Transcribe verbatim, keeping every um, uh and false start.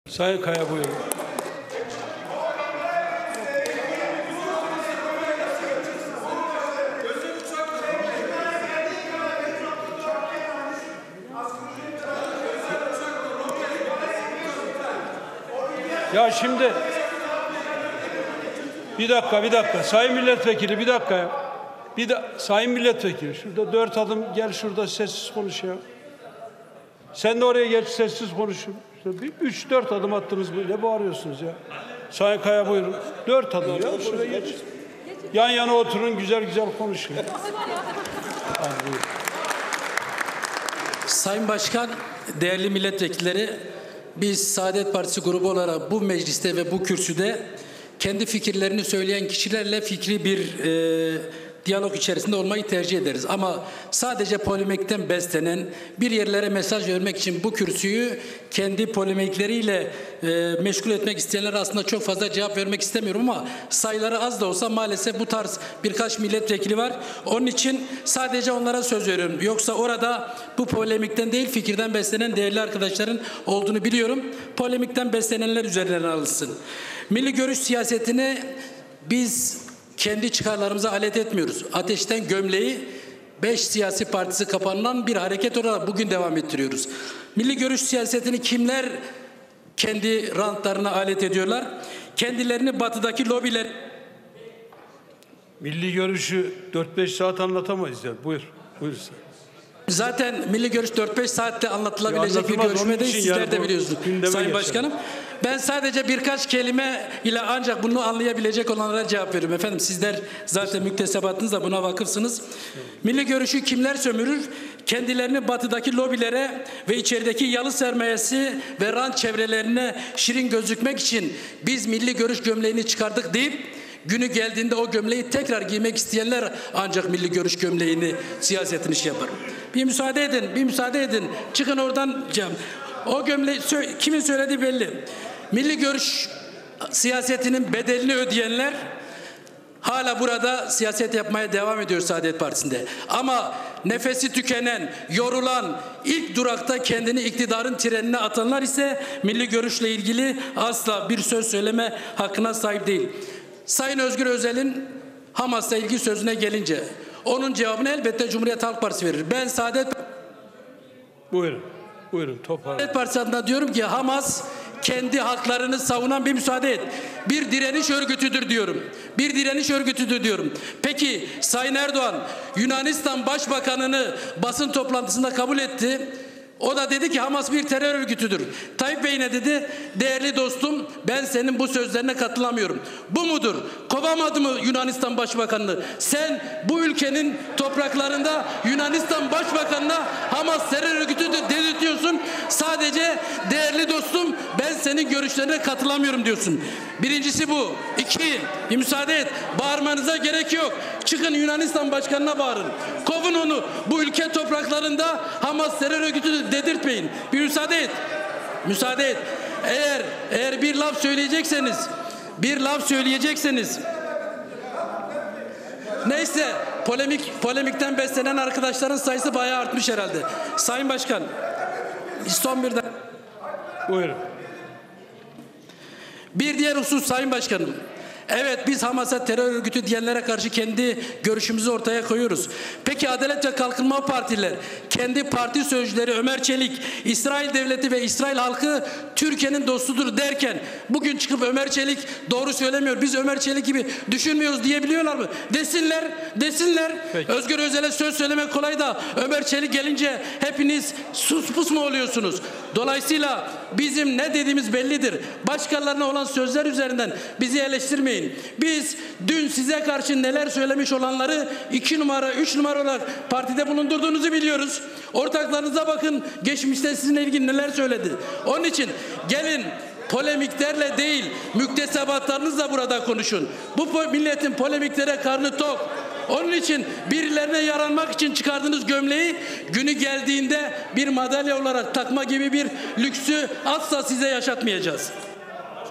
Sayın Kaya buyurun. Ya şimdi bir dakika bir dakika sayın milletvekili bir dakika ya. Bir de sayın milletvekili şurada dört adım gel şurada sessiz konuş ya. Sen de oraya geç sessiz konuşun. İşte bir üç dört adım attınız ne bağırıyorsunuz ya. Sayın Kaya buyurun. Dört adım ya şuraya geç. Yan yana oturun güzel güzel konuşun. Sayın Başkan, değerli milletvekilleri, biz Saadet Partisi grubu olarak bu mecliste ve bu kürsüde kendi fikirlerini söyleyen kişilerle fikri bir e, diyalog içerisinde olmayı tercih ederiz. Ama sadece polemikten beslenen, bir yerlere mesaj vermek için bu kürsüyü kendi polemikleriyle e, meşgul etmek isteyenler aslında çok fazla cevap vermek istemiyorum ama sayıları az da olsa maalesef bu tarz birkaç milletvekili var. Onun için sadece onlara söz veriyorum. Yoksa orada bu polemikten değil fikirden beslenen değerli arkadaşların olduğunu biliyorum. Polemikten beslenenler üzerinden alınsın. Milli görüş siyasetini biz kendi çıkarlarımıza alet etmiyoruz. Ateşten gömleği beş siyasi partisi kapanılan bir hareket olarak bugün devam ettiriyoruz. Milli görüş siyasetini kimler kendi rantlarına alet ediyorlar? Kendilerini batıdaki lobiler... Milli görüşü dört beş saat anlatamayız ya. Buyur. Buyur sen. Zaten milli görüş dört beş saatte anlatılabilecek bir görüşme değil. Sizler yani de biliyorsunuz Sayın Başkanım. Ben sadece birkaç kelime ile ancak bunu anlayabilecek olanlara cevap veriyorum. Efendim sizler zaten müktesebatınızla buna vakıfsınız. Milli görüşü kimler sömürür? Kendilerini batıdaki lobilere ve içerideki yalı sermayesi ve rant çevrelerine şirin gözükmek için biz milli görüş gömleğini çıkardık deyip günü geldiğinde o gömleği tekrar giymek isteyenler ancak milli görüş gömleğini siyasetini şey yapar. Bir müsaade edin, bir müsaade edin. Çıkın oradan. O gömleği kimin söylediği belli. Milli görüş siyasetinin bedelini ödeyenler hala burada siyaset yapmaya devam ediyor Saadet Partisi'nde. Ama nefesi tükenen, yorulan, ilk durakta kendini iktidarın trenine atanlar ise milli görüşle ilgili asla bir söz söyleme hakkına sahip değil. Sayın Özgür Özel'in Hamas'la ilgili sözüne gelince onun cevabını elbette Cumhuriyet Halk Partisi verir. Ben Saadet Buyurun. Buyurun toparlayın. Saadet Partisi adına diyorum ki Hamas kendi haklarını savunan bir müsaade et. Bir direniş örgütüdür diyorum. Bir direniş örgütüdür diyorum. Peki Sayın Erdoğan Yunanistan Başbakanını basın toplantısında kabul etti. O da dedi ki Hamas bir terör örgütüdür. Tayyip Bey ne dedi? Değerli dostum ben senin bu sözlerine katılamıyorum. Bu mudur? Kovamadı mı Yunanistan Başbakanını? Sen bu ülkenin topraklarında Yunanistan Başbakanına Hamas terör örgütüdür dedirtiyorsun. Sadece değerli dostum ben senin görüşlerine katılamıyorum diyorsun. Birincisi bu. İki, bir müsaade et. Bağırmanıza gerek yok. Çıkın Yunanistan Başkanı'na bağırın. Kovun onu. Bu ülke topraklarında Hamas terör örgütüdür dedirtmeyin. Bir müsaade et. Müsaade et. Eğer eğer bir laf söyleyecekseniz, bir laf söyleyecekseniz, neyse polemik polemikten beslenen arkadaşların sayısı bayağı artmış herhalde. Sayın Başkan, son bir de. Buyurun. Bir diğer husus Sayın Başkanım. Evet biz Hamas'a terör örgütü diyenlere karşı kendi görüşümüzü ortaya koyuyoruz. Peki Adalet ve Kalkınma Partiler kendi parti sözcüleri Ömer Çelik, İsrail devleti ve İsrail halkı Türkiye'nin dostudur derken bugün çıkıp Ömer Çelik doğru söylemiyor. Biz Ömer Çelik gibi düşünmüyoruz diyebiliyorlar mı? Desinler, desinler. Peki. Özgür Özel'e söz söylemek kolay da Ömer Çelik gelince hepiniz sus pus mu oluyorsunuz? Dolayısıyla bizim ne dediğimiz bellidir. Başkalarına olan sözler üzerinden bizi eleştirmeyin. Biz dün size karşı neler söylemiş olanları iki numara, üç numara olarak partide bulundurduğunuzu biliyoruz. Ortaklarınıza bakın geçmişte sizinle ilgili neler söyledi. Onun için gelin polemiklerle değil müktesebatlarınızla burada konuşun. Bu milletin polemiklere karnı tok. Onun için birilerine yaranmak için çıkardığınız gömleği günü geldiğinde bir madalya olarak takma gibi bir lüksü asla size yaşatmayacağız.